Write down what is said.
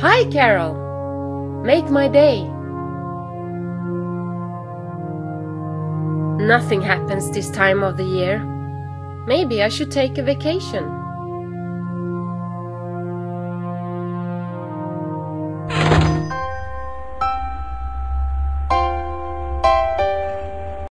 Hi, Carol. Make my day. Nothing happens this time of the year. Maybe I should take a vacation.